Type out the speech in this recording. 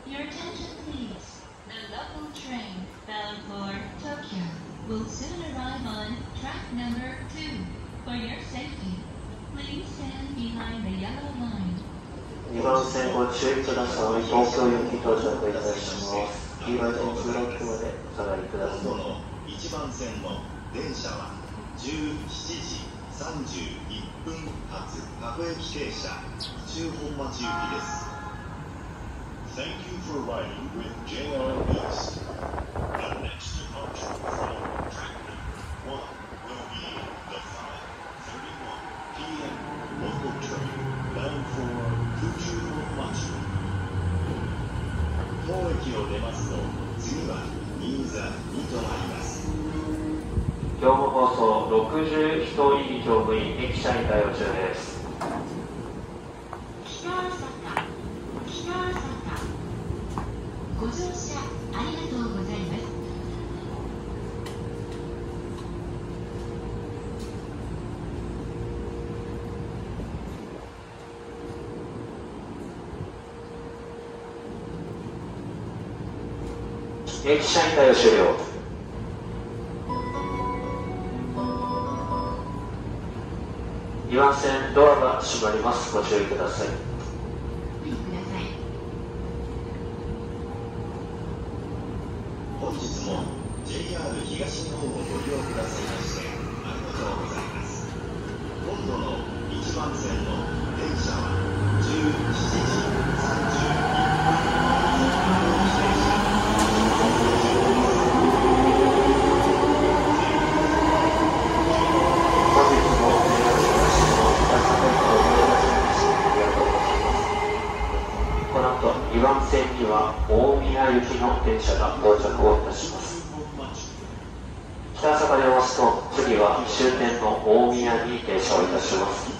Your attention please. The local train bound for Tokyo will soon arrive on track number 2. For your safety, please stand behind the yellow line. 2番線ご注意ください。東京行き到着いたします。黄色い点数ロックまでお下がりください。 今度の1番線の電車は17時31分発名古屋駅停車中本町行きです。Thank you for riding with JR East. The next departure from track number 1 will be the 5:31 p.m. local train bound for 中本町。当駅を出ますと次は新座に停まります。 兵庫放送61入り乗務員駅舎に対応中です。 北朝ご乗車ありがとうございます。 駅舎に対応終了。2番線ドアが閉まります。ご注意ください。 本日も JR 東日本をご利用くださいましてありがとうございます。今度の1番線の電車は17時31分この後2番線には大宮行きの電車が到着をいたします。北朝霞で押すと次は終点の大宮に停車をいたします。